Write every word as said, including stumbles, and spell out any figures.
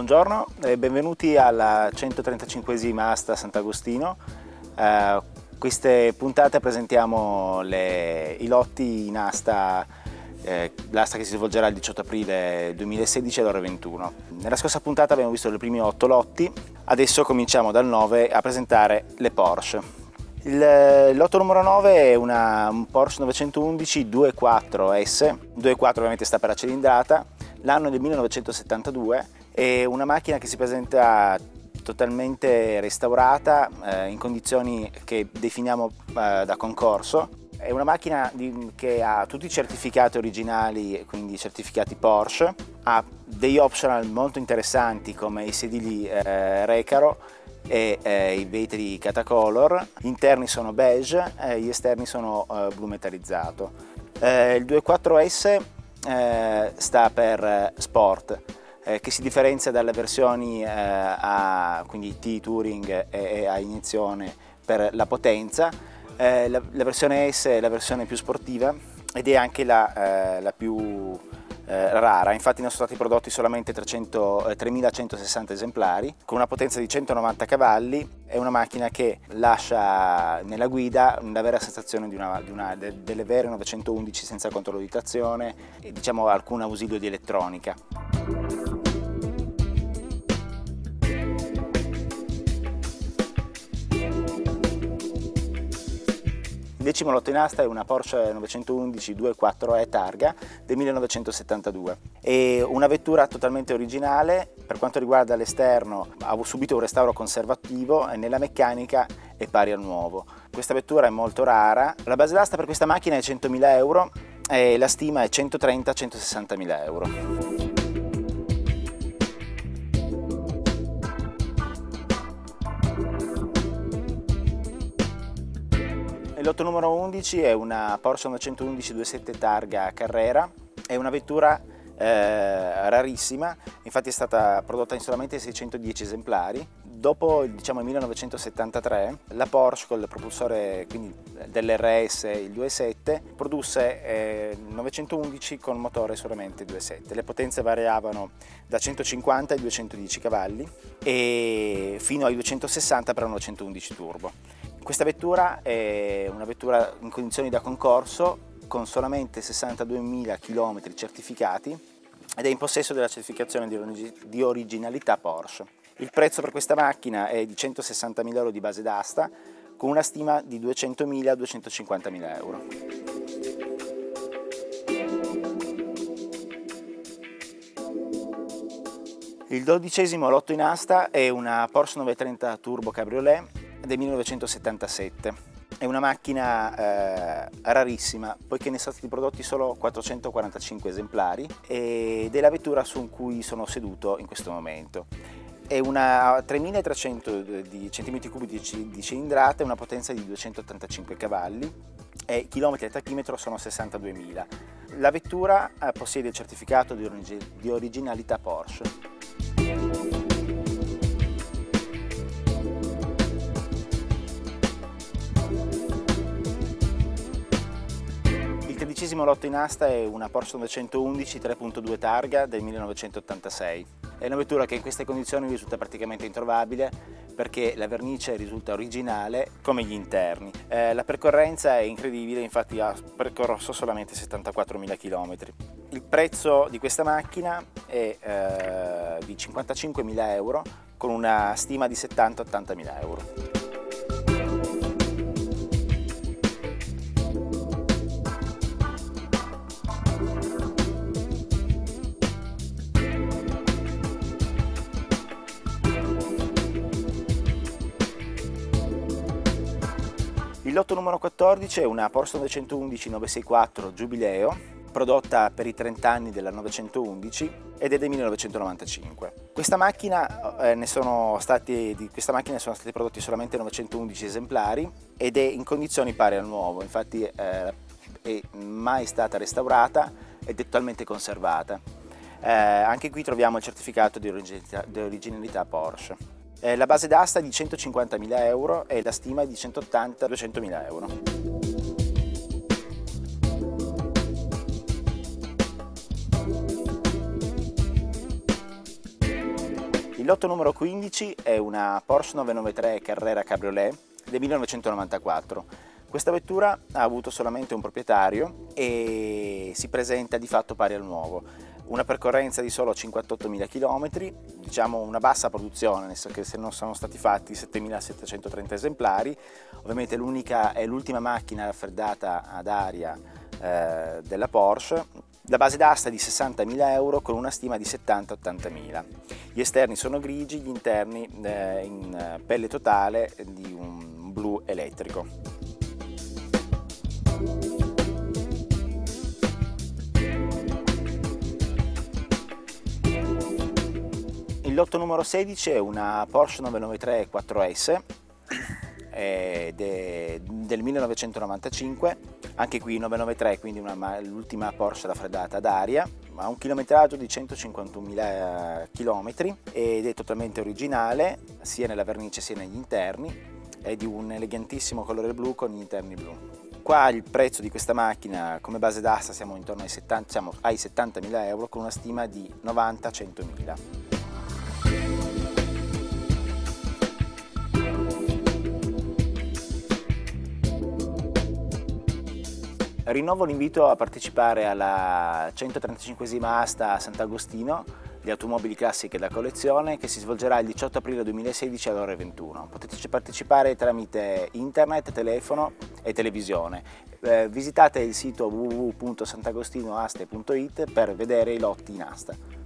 Buongiorno e benvenuti alla centotrentacinquesima asta Sant'Agostino. Eh, queste puntate presentiamo le, i lotti in asta, eh, l'asta che si svolgerà il diciotto aprile duemilasedici alle ore ventuno. Nella scorsa puntata abbiamo visto i primi otto lotti, adesso cominciamo dal nove a presentare le Porsche. Il lotto numero nove è una, un Porsche novecentoundici due punto quattro S, due punto quattro ovviamente sta per la cilindrata, l'anno è del millenovecentosettantadue. È una macchina che si presenta totalmente restaurata, eh, in condizioni che definiamo eh, da concorso. È una macchina di, che ha tutti i certificati originali, quindi certificati Porsche, ha degli optional molto interessanti come i sedili eh, Recaro e eh, i vetri Catacolor. Gli interni sono beige e gli esterni sono eh, blu metallizzato. Eh, il due punto quattro S eh, sta per Sport, Eh, che si differenzia dalle versioni eh, a quindi T Touring e, e a iniezione per la potenza. Eh, la, la versione S è la versione più sportiva ed è anche la, eh, la più eh, rara, infatti ne sono stati prodotti solamente trecento, eh, tremilacentosessanta esemplari, con una potenza di centonovanta cavalli. È una macchina che lascia nella guida la vera sensazione di una, di una, de, delle vere novecentoundici senza controllo di trazione e diciamo alcun ausilio di elettronica. Il decimo lotto in asta è una Porsche novecentoundici due punto quattro E targa del millenovecentosettantadue. È una vettura totalmente originale, per quanto riguarda l'esterno ha subito un restauro conservativo e nella meccanica è pari al nuovo. Questa vettura è molto rara, la base d'asta per questa macchina è centomila euro e la stima è centotrenta centosessantamila euro. Il lotto numero undici è una Porsche novecentoundici due punto sette targa Carrera, è una vettura eh, rarissima, infatti è stata prodotta in solamente seicentodieci esemplari. Dopo diciamo, il millenovecentosettantatré la Porsche col propulsore dell'R S, il due punto sette, produsse eh, novecentoundici con motore solamente due punto sette. Le potenze variavano da centocinquanta ai duecentodieci cavalli e fino ai duecentosessanta per la novecentoundici turbo. Questa vettura è una vettura in condizioni da concorso con solamente sessantaduemila chilometri certificati ed è in possesso della certificazione di originalità Porsche. Il prezzo per questa macchina è di centosessantamila euro di base d'asta con una stima di duecentomila duecentocinquantamila euro. Il dodicesimo lotto in asta è una Porsche novecentotrenta Turbo Cabriolet del millenovecentosettantasette. È una macchina eh, rarissima poiché ne sono stati prodotti solo quattrocentoquarantacinque esemplari ed è la vettura su cui sono seduto in questo momento. È una tremilatrecento di centimetri cubi di, di cilindrata e una potenza di duecentottantacinque cavalli e i chilometri al tachimetro sono sessantaduemila. La vettura eh, possiede il certificato di, origi di originalità Porsche. Il tredicesimo lotto in asta è una Porsche novecentoundici tre punto due targa del millenovecentottantasei. È una vettura che in queste condizioni risulta praticamente introvabile perché la vernice risulta originale come gli interni. Eh, la percorrenza è incredibile, infatti ha percorso solamente settantaquattromila chilometri. Il prezzo di questa macchina è eh, di cinquantacinquemila euro con una stima di settanta ottantamila euro. Il lotto numero quattordici è una Porsche novecentoundici novecentosessantaquattro Giubileo, prodotta per i trenta anni della novecentoundici ed è del millenovecentonovantacinque. Questa macchina, eh, ne sono stati, di questa macchina sono stati prodotti solamente novecentoundici esemplari ed è in condizioni pari al nuovo, infatti eh, è mai stata restaurata ed è totalmente conservata. Eh, anche qui troviamo il certificato di originalità, di originalità Porsche. Eh, la base d'asta è di centocinquantamila euro e la stima è di centottanta duecentomila euro. Il lotto numero quindici è una Porsche novecentonovantatré Carrera Cabriolet del millenovecentonovantaquattro. Questa vettura ha avuto solamente un proprietario e si presenta di fatto pari al nuovo. Una percorrenza di solo cinquantottomila chilometri, diciamo una bassa produzione, nel senso che se non sono stati fatti settemilasettecentotrenta esemplari. Ovviamente l'unica è l'ultima macchina raffreddata ad aria eh, della Porsche. La base d'asta è di sessantamila euro con una stima di settanta ottantamila. Gli esterni sono grigi, gli interni eh, in pelle totale di un blu elettrico. Il lotto numero sedici è una Porsche novecentonovantatré quattro S de, del millenovecentonovantacinque, anche qui novecentonovantatré, quindi l'ultima Porsche raffreddata ad aria, ha un chilometraggio di centocinquantunomila chilometri ed è totalmente originale sia nella vernice sia negli interni, è di un elegantissimo colore blu con gli interni blu. Qua il prezzo di questa macchina come base d'asta siamo intorno ai, settanta, siamo ai settantamila euro con una stima di novanta centomila. Rinnovo l'invito a partecipare alla centotrentacinquesima asta a Sant'Agostino di automobili classiche da collezione che si svolgerà il diciotto aprile duemilasedici alle ore ventuno. Potete partecipare tramite internet, telefono e televisione. Eh, visitate il sito w w w punto sant'agostinoaste punto it per vedere i lotti in asta.